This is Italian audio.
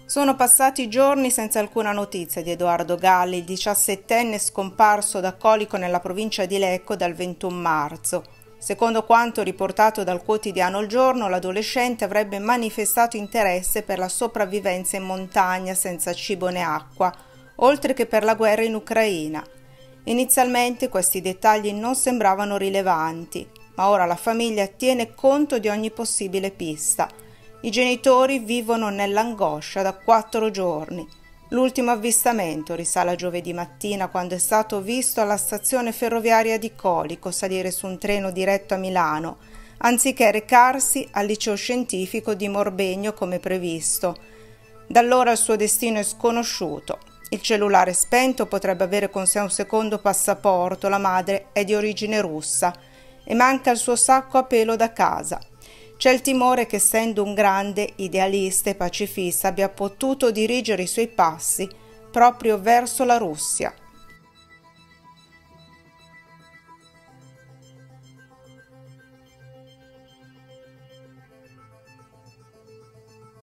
Sono passati giorni senza alcuna notizia di Edoardo Galli, il 17enne scomparso da colico nella provincia di Lecco dal 21 marzo. Secondo quanto riportato dal quotidiano Il Giorno, l'adolescente avrebbe manifestato interesse per la sopravvivenza in montagna senza cibo né acqua, oltre che per la guerra in Ucraina. Inizialmente questi dettagli non sembravano rilevanti, ma ora la famiglia tiene conto di ogni possibile pista. I genitori vivono nell'angoscia da 4 giorni. L'ultimo avvistamento risale a giovedì mattina, quando è stato visto alla stazione ferroviaria di Colico salire su un treno diretto a Milano, anziché recarsi al liceo scientifico di Morbegno come previsto. Da allora il suo destino è sconosciuto. Il cellulare spento, potrebbe avere con sé un secondo passaporto, la madre è di origine russa e manca il suo sacco a pelo da casa. C'è il timore che, essendo un grande idealista e pacifista, abbia potuto dirigere i suoi passi proprio verso la Russia.